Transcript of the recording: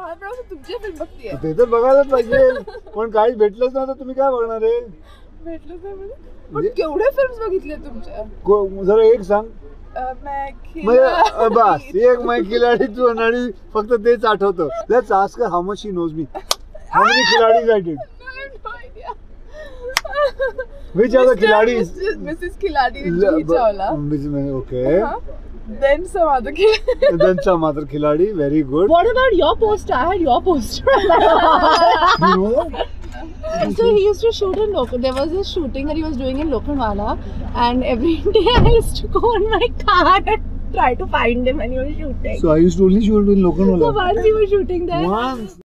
तुमची फिल्म बघतीये ते तर बघायलाच पाहिजे पण काही भेटलंच ना तर तुम्ही काय बघणार आहे भेटलंच नाही पण केवढे फिल्म्स बघितले तुमच्या जरा एक सांग बस एक मैं खिलाडी तू आणि फक्त तेच आठवतं let's ask how much she knows me how many खिलाडीज I did Which are the Khiladi? Mrs. Khiladi Juhi Chawla. Okay. Then some other Khiladi. Then some other Khiladi. Very good. What about your poster? I had your poster. You know that? So he used to shoot in Lokal. There was a shooting that he was doing in Lokalwala, and every day I used to go in my car and try to find him when he was shooting. So I used to only shoot in Lokalwala. So once he was shooting there. Once.